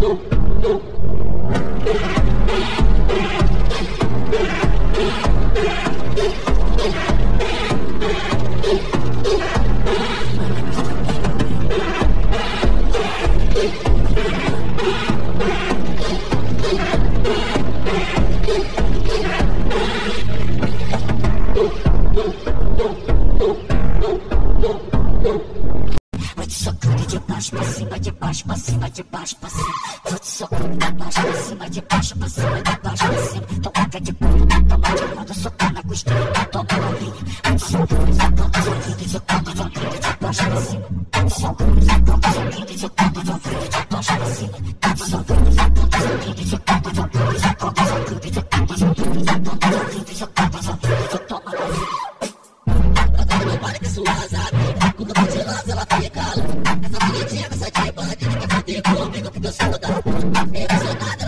De baixo pra cima, de baixo pra cima, de baixo pra cima. Vou te socando de baixo pra cima, de baixo pra cima, de baixo pra cima. Toma de bunda, toma de bunda, socar na costela, toma na linha. Vou te socando, socando, socando, socando, socando, de baixo pra cima. Vou te socando, socando, socando, socando, socando, de baixo pra cima. Vou te socando, socando, socando, socando, socando, socando, socando, socando, socando, socando, socando, toma na linha. Agora não para que sua azada, quando eu vou de ela fica. Essa bonitinha, essa de bandido, quer foder comigo porque eu sou da emocionada.